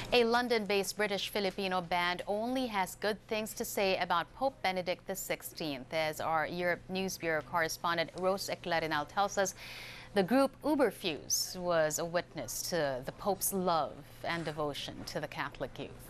A London-based British Filipino band only has good things to say about Pope Benedict the XVI. As our Europe News Bureau correspondent Rose Eclarinal tells us, the group Uberfuse was a witness to the Pope's love and devotion to the Catholic youth.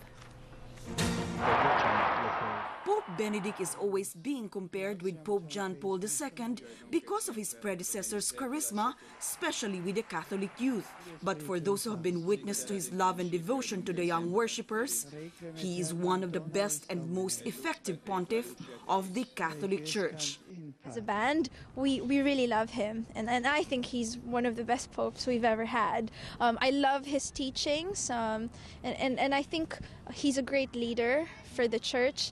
Pope Benedict is always being compared with Pope John Paul II because of his predecessor's charisma, especially with the Catholic youth. But for those who have been witness to his love and devotion to the young worshippers, he is one of the best and most effective pontiff of the Catholic Church. As a band, we really love him, and I think he's one of the best popes we've ever had. I love his teachings, and I think he's a great leader for the church.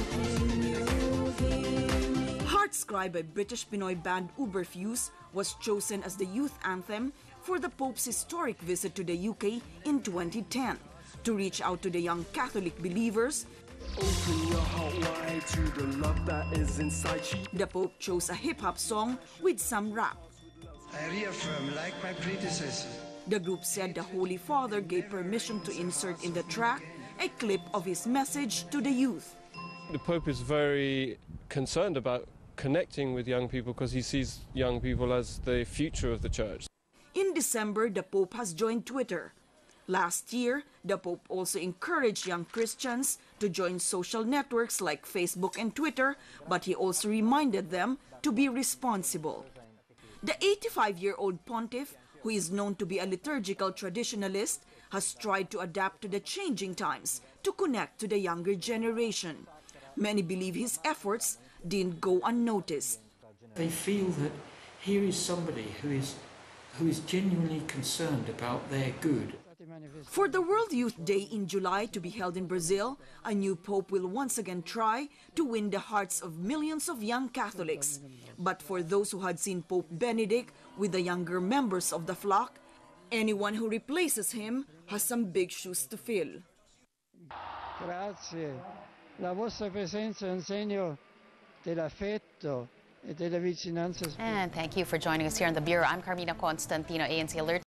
Heartscry by British Pinoy band Uberfuse was chosen as the youth anthem for the Pope's historic visit to the UK in 2010 to reach out to the young Catholic believers. Open your heart wide to the love that is inside you. The Pope chose a hip-hop song with some rap. I reaffirm, like my predecessor. The group said the Holy Father gave permission to insert in the track a clip of his message to the youth. The Pope is very concerned about connecting with young people because he sees young people as the future of the church. In December, the Pope has joined Twitter. Last year, the Pope also encouraged young Christians to join social networks like Facebook and Twitter, but he also reminded them to be responsible. The 85-year-old pontiff, who is known to be a liturgical traditionalist, has tried to adapt to the changing times to connect to the younger generation. Many believe his efforts didn't go unnoticed. They feel that here is somebody who is genuinely concerned about their good. For the World Youth Day in July to be held in Brazil, a new pope will once again try to win the hearts of millions of young Catholics. But for those who had seen Pope Benedict with the younger members of the flock, anyone who replaces him has some big shoes to fill. Grazie. La vostra presenza è un segno dell'affetto e della vicinanza. And thank you for joining us here on the Bureau. I'm Carmina Constantino, ANC Alert.